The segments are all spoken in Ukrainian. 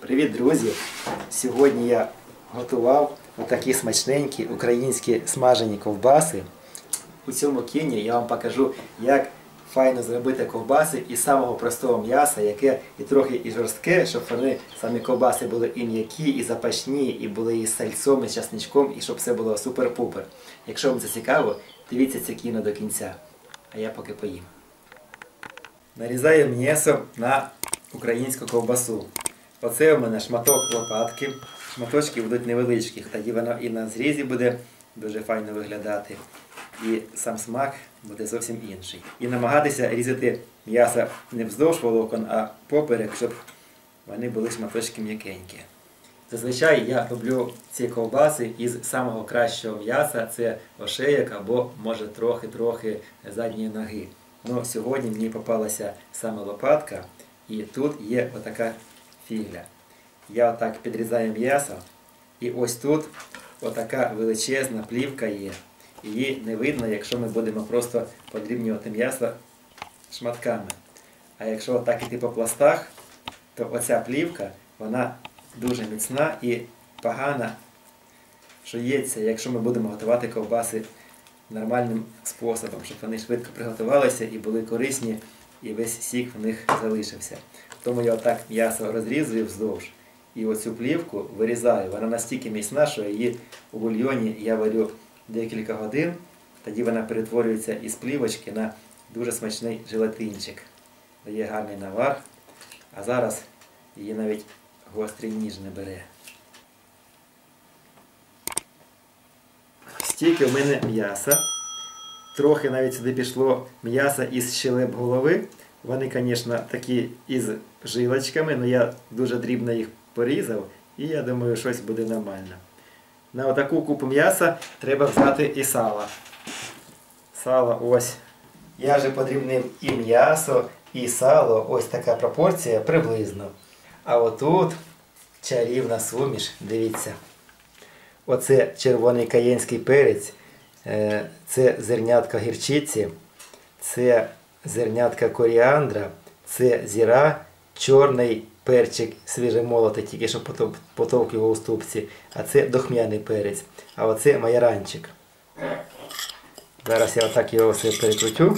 Привіт, друзі! Сьогодні я готував отакі смачненькі українські смажені ковбаси. У цьому кіні я вам покажу, як файно зробити ковбаси із самого простого м'яса, яке і трохи і жорстке, щоб вони, самі ковбаси були і м'які, і запашні, і були і з сальцом, і з часничком, і щоб все було супер-пупер. Якщо вам це цікаво, дивіться це кіно до кінця. А я поки поїм. Нарізаю м'ясо на українську ковбасу. Оце у мене шматок лопатки. Шматочки будуть невеличкі, тоді воно і на зрізі буде дуже файно виглядати. І сам смак буде зовсім інший. І намагатися різати м'ясо не вздовж волокон, а поперек, щоб вони були шматочки м'якенькі. Зазвичай я роблю ці ковбаси із самого кращого м'яса, це ошейок або може трохи задньої ноги. Но сьогодні мені попалася саме лопатка і тут є отака фігля. Я отак підрізаю м'ясо і ось тут отака величезна плівка є. Її не видно, якщо ми будемо просто подрібнювати м'ясо шматками. А якщо отак іти по пластах, то оця плівка, вона дуже міцна і погано шується, якщо ми будемо готувати ковбаси нормальним способом, щоб вони швидко приготувалися і були корисні, і весь сік в них залишився. Тому я отак м'ясо розрізую вздовж і оцю плівку вирізаю. Вона настільки міцна, що її у бульйоні я варю декілька годин, тоді вона перетворюється із плівочки на дуже смачний желатинчик. Дає гарний навар, а зараз її навіть гострий ніж не бере. Стільки в мене м'яса. Трохи навіть сюди пішло м'яса із щелеп голови. Вони, звісно, такі із жилочками, але я дуже дрібно їх порізав і я думаю, щось буде нормально. На отаку купу м'яса треба взяти і сало. Сало ось. Я вже подрібнив і м'ясо, і сало. Ось така пропорція приблизно. А отут чарівна суміш, дивіться. Оце червоний каєнський перець, це зернятка гірчиці, це зернятка коріандра, це зіра, чорний перчик свіжемолотий, тільки що потовк його у ступці, а це духмяний перець, а оце майоранчик. Зараз я отак його все перекрутю.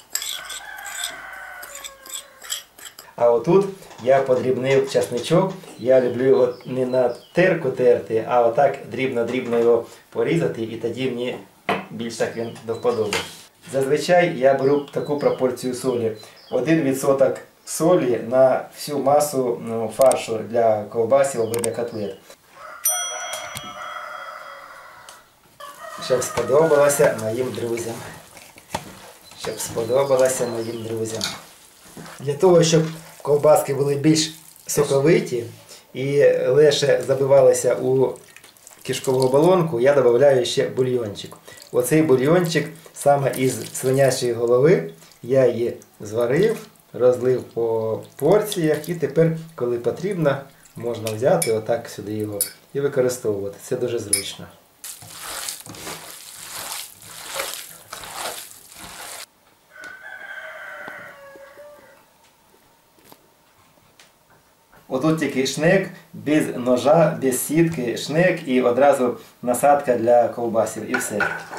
А отут я подрібнив часничок, я люблю його не на терку терти, а отак дрібно-дрібно його порізати, і тоді мені більш так він до вподоби. Зазвичай я беру таку пропорцію солі. 1% солі на всю масу фаршу для ковбасів або для котлет. Щоб сподобалося моїм друзям. Щоб сподобалося моїм друзям. Для того, щоб ковбаски були більш соковиті і легше забивалися у кишкову оболонку, я додаю ще бульйончик. Оцей бульйончик саме із свинячої голови, я її зварив, розлив по порціях і тепер, коли потрібно, можна взяти отак сюди його і використовувати. Це дуже зручно. Отут тільки шнек, без ножа, без сітки, шнек і одразу насадка для ковбасів і все.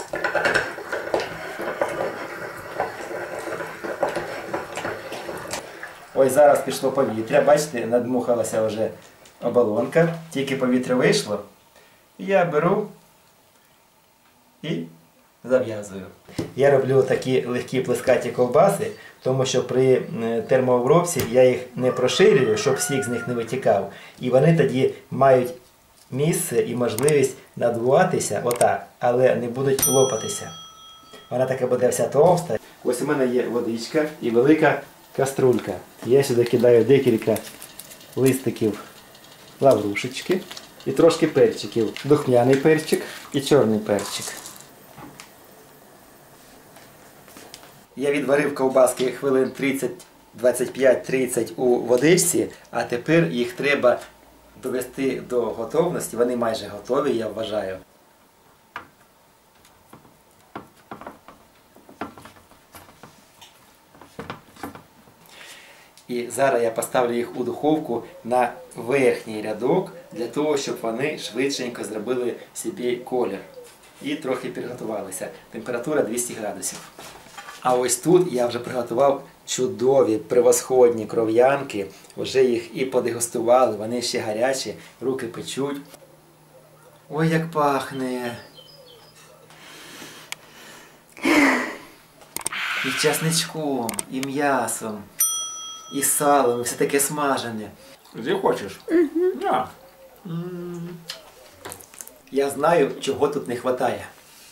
Ось зараз пішло повітря, бачите, надмухалася вже оболонка, тільки повітря вийшло. Я беру і зав'язую. Я роблю такі легкі плескаті ковбаси, тому що при термообробці я їх не проширюю, щоб сік з них не витікав. І вони тоді мають місце і можливість надуватися отак, але не будуть лопатися. Вона така буде вся товста. Ось у мене є водичка і велика каструлька. Я сюди кидаю декілька листиків лаврушечки і трошки перчиків. Духмяний перчик і чорний перчик. Я відварив ковбаски хвилин 25-30 у водичці, а тепер їх треба довести до готовності. Вони майже готові, я вважаю. І зараз я поставлю їх у духовку на верхній рядок, для того, щоб вони швидшенько зробили собі колір. І трохи підготувалися. Температура 200 градусів. А ось тут я вже приготував чудові, превосходні кров'янки. Вже їх і подегустували, вони ще гарячі, руки печуть. Ой, як пахне! І часничком, і м'ясом, і салом, і все таке смажене. Ти хочеш? Да. Я знаю, чого тут не вистачає.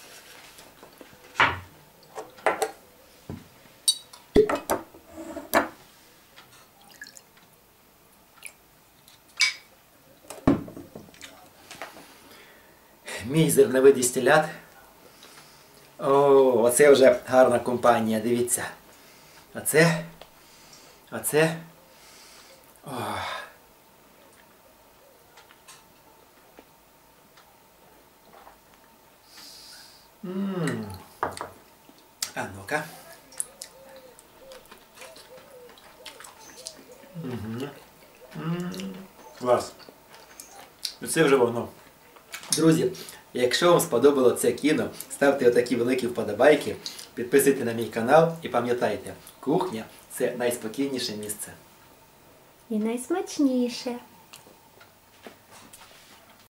Мій зерновий дистилят. О, оце вже гарна компанія, дивіться. Оце. О. А ну-ка. Клас. Це вже воно. Друзі, якщо вам сподобало це кіно, ставте отакі великі вподобайки, підписуйтесь на мій канал і пам'ятайте, кухня – це найспокійніше місце. І найсмачніше.